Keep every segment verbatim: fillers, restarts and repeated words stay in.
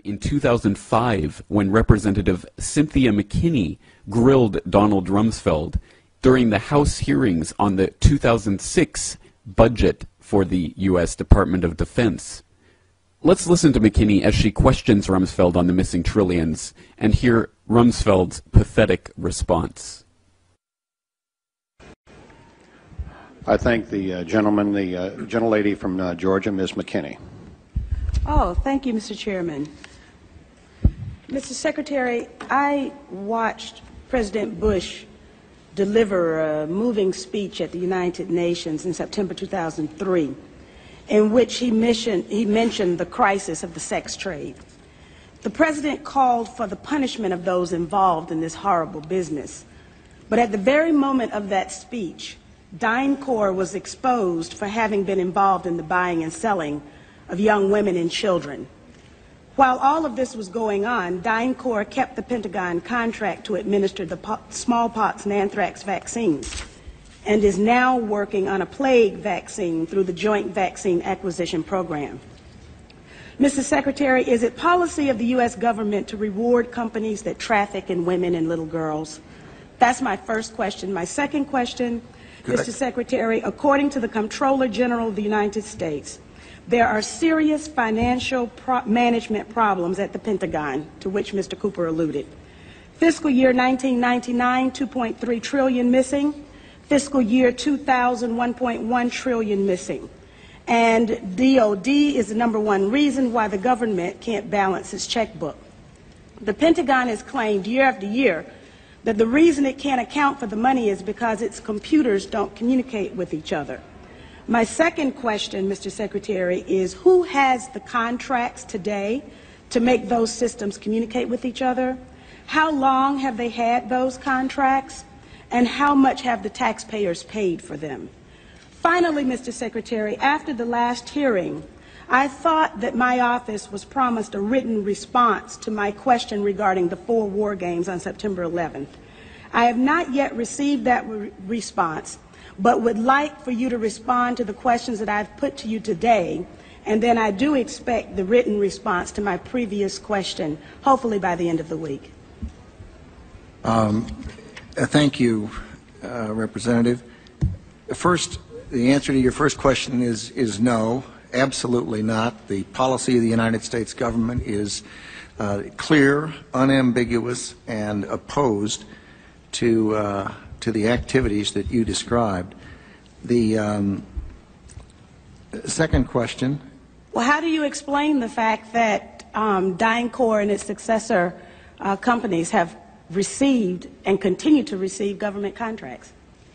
in two thousand five when Representative Cynthia McKinney grilled Donald Rumsfeld during the House hearings on the two thousand six budget for the U S Department of Defense. Let's listen to McKinney as she questions Rumsfeld on the missing trillions and hear Rumsfeld's pathetic response. I thank the uh, gentleman, the uh, gentlelady from uh, Georgia, Miz McKinney. Oh, thank you, Mister Chairman. Mister Secretary, I watched President Bush deliver a moving speech at the United Nations in September two thousand three, in which he, mission, he mentioned the crisis of the sex trade. The President called for the punishment of those involved in this horrible business. But at the very moment of that speech, DynCorp was exposed for having been involved in the buying and selling of young women and children. While all of this was going on, DynCorp kept the Pentagon contract to administer the smallpox and anthrax vaccines and is now working on a plague vaccine through the Joint Vaccine Acquisition Program. Mister Secretary, is it policy of the U S government to reward companies that traffic in women and little girls? That's my first question. My second question, Good. Mister Secretary, according to the Comptroller General of the United States, there are serious financial pro management problems at the Pentagon, to which Mister Cooper alluded. Fiscal year nineteen ninety-nine, two point three trillion dollars missing. Fiscal year two thousand, one point one trillion dollars missing. And D O D is the number one reason why the government can't balance its checkbook. The Pentagon has claimed year after year that the reason it can't account for the money is because its computers don't communicate with each other. My second question, Mister Secretary, is who has the contracts today to make those systems communicate with each other? How long have they had those contracts? And how much have the taxpayers paid for them? Finally, Mister Secretary, after the last hearing, I thought that my office was promised a written response to my question regarding the four war games on September eleventh. I have not yet received that re response, but would like for you to respond to the questions that I've put to you today, and then I do expect the written response to my previous question, hopefully by the end of the week. Um, uh, thank you, uh, Representative. First, the answer to your first question is, is no, absolutely not. The policy of the United States government is uh, clear, unambiguous, and opposed to uh, to the activities that you described. The um, second question. Well, how do you explain the fact that um, DynCorp and its successor uh, companies have received and continue to receive government contracts?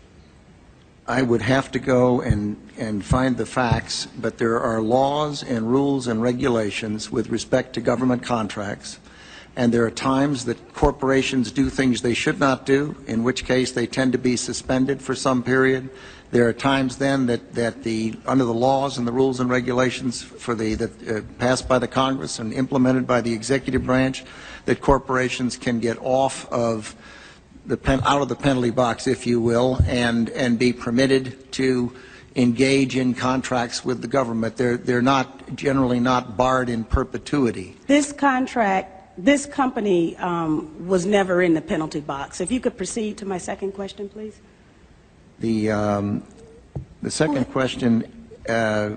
I would have to go and, and find the facts, but there are laws and rules and regulations with respect to government contracts. And there are times that corporations do things they should not do, in which case they tend to be suspended for some period. There are times then that, that the, under the laws and the rules and regulations for the, that uh, passed by the Congress and implemented by the executive branch, that corporations can get off of the pen, out of the penalty box, if you will, and, and be permitted to engage in contracts with the government. They're, they're not, generally not barred in perpetuity. This contract This company um, was never in the penalty box. If you could proceed to my second question, please. The, um, the second question, uh,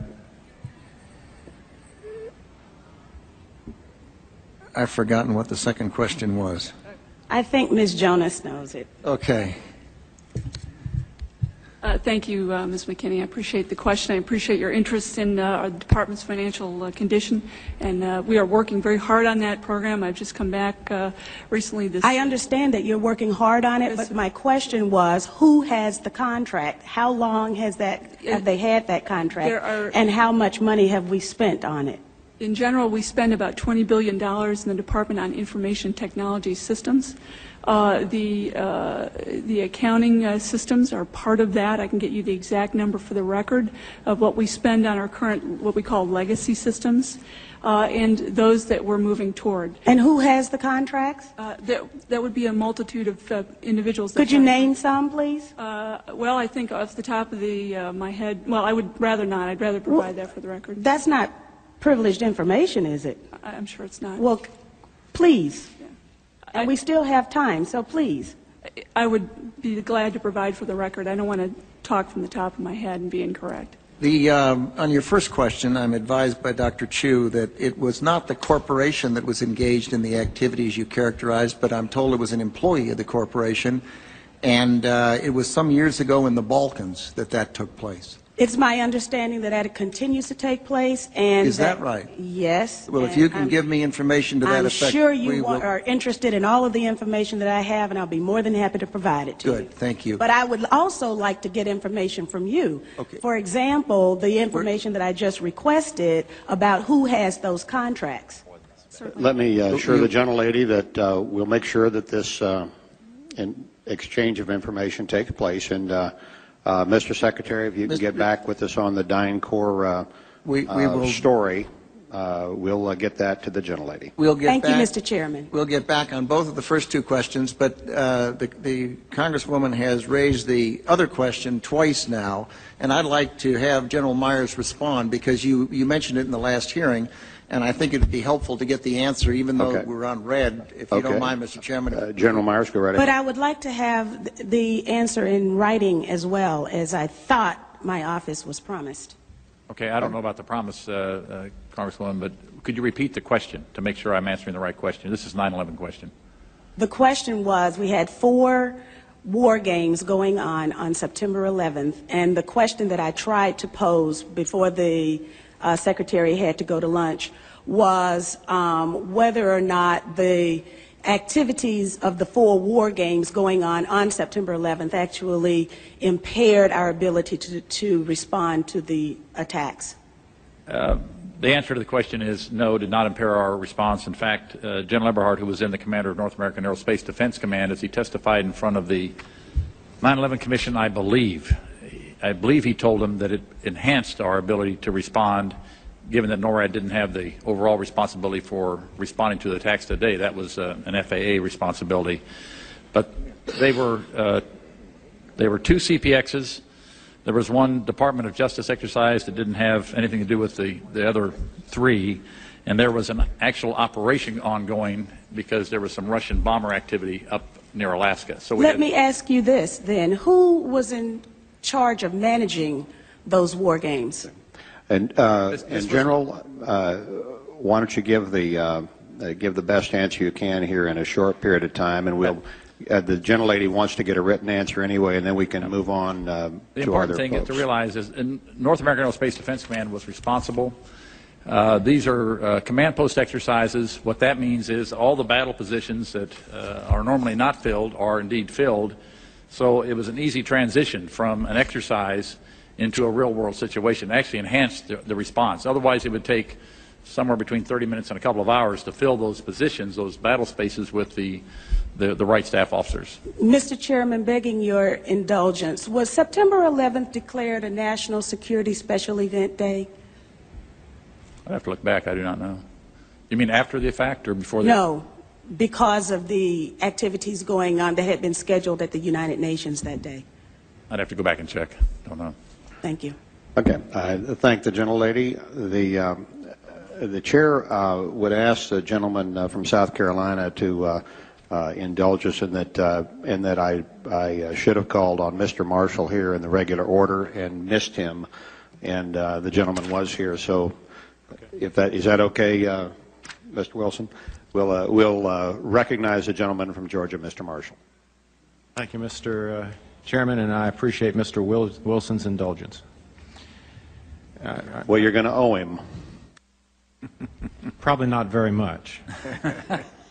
I've forgotten what the second question was. I think Miz Jonas knows it. Okay. Uh, thank you, uh, Miz McKinney. I appreciate the question. I appreciate your interest in uh, our department's financial uh, condition, and uh, we are working very hard on that program. I've just come back uh, recently. This I understand that you're working hard on it, but my question was, who has the contract? How long has that? Have they had that contract? There are, and how much money have we spent on it? In general, we spend about twenty billion dollars in the Department on information technology systems. Uh, the, uh, the accounting uh, systems are part of that. I can get you the exact number for the record of what we spend on our current, what we call legacy systems, uh, and those that we're moving toward. And who has the contracts? Uh, that, that would be a multitude of uh, individuals. That Could you name some, please? Uh, well, I think off the top of the, uh, my head, well, I would rather not. I'd rather provide well, that for the record. That's not privileged information, is it? I- I'm sure it's not. Well, please. Yeah. And I- we still have time, so please. I would be glad to provide for the record. I don't want to talk from the top of my head and be incorrect. The, um, on your first question, I'm advised by Doctor Chu that it was not the corporation that was engaged in the activities you characterized, but I'm told it was an employee of the corporation, and uh, it was some years ago in the Balkans that that took place. It's my understanding that that continues to take place, and Is that right? Yes. Well, if and you can I'm- give me information to that I'm effect, sure you we wa- will. are interested in all of the information that I have, and I'll be more than happy to provide it to you. Good, thank you. But I would also like to get information from you. Okay. For example, the information that I just requested about who has those contracts. Certainly. Let me uh, assure the gentlelady that uh, we'll make sure that this uh, in exchange of information takes place. And uh, uh, Mister Secretary, if you can Mister get back with us on the DynCorp uh, We- we uh, will- story, uh, we'll uh, get that to the gentlelady. We'll get Thank you, back- Mister Chairman. We'll get back on both of the first two questions, but uh, the, the Congresswoman has raised the other question twice now, and I'd like to have General Myers respond because you, you mentioned it in the last hearing, and I think it would be helpful to get the answer, even though Okay. we're on red, if you Okay. don't mind, Mister Chairman. Uh, General Myers, go right But ahead. I would like to have th- the answer in writing as well, as I thought my office was promised. Okay, I don't know about the promise, uh, uh, Congresswoman, but could you repeat the question to make sure I'm answering the right question? This is nine eleven question. The question was, we had four war games going on on September eleventh, and the question that I tried to pose before the uh, Secretary had to go to lunch was um, whether or not the activities of the four war games going on on September eleventh actually impaired our ability to, to respond to the attacks. Uh, the answer to the question is no, did not impair our response. In fact, uh, General Eberhart, who was then the commander of North American Aerospace Defense Command, as he testified in front of the nine eleven Commission, I believe, I believe he told them that it enhanced our ability to respond, given that NORAD didn't have the overall responsibility for responding to the attacks today. That was uh, an F A A responsibility. But they were, uh, they were two C P Xs. There was one Department of Justice exercise that didn't have anything to do with the, the other three. And there was an actual operation ongoing because there was some Russian bomber activity up near Alaska. So we Let had, me ask you this then. Who was in charge of managing those war games? And, uh, This- this and was- General, uh, why don't you give the uh, uh, give the best answer you can here in a short period of time, and we'll. Uh, the gentlelady wants to get a written answer anyway, and then we can move on uh, The to important other thing folks. to realize is in North American Aerospace Defense Command was responsible. Uh, these are uh, command post exercises. What that means is all the battle positions that uh, are normally not filled are indeed filled. So it was an easy transition from an exercise into a real-world situation. It actually enhanced the, the response. Otherwise, it would take somewhere between thirty minutes and a couple of hours to fill those positions, those battle spaces, with the, the, the right staff officers. Mister Chairman, begging your indulgence, was September eleventh declared a National Security Special Event Day? I'd have to look back. I do not know. You mean after the fact or before the No, because of the activities going on that had been scheduled at the United Nations that day. I'd have to go back and check. Don't know. Thank you. Okay. I thank the gentlelady. The um, the chair uh, would ask the gentleman uh, from South Carolina to uh, uh, indulge us in that uh, in that I I uh, should have called on Mister Marshall here in the regular order and missed him, and uh, the gentleman was here. So, if that is that okay, uh, Mister Wilson, we'll uh, we'll uh, recognize the gentleman from Georgia, Mister Marshall. Thank you, Mister Uh, Chairman, and I appreciate Mister Wil Wilson's indulgence. Uh, Well, you're going to owe him. probably not very much.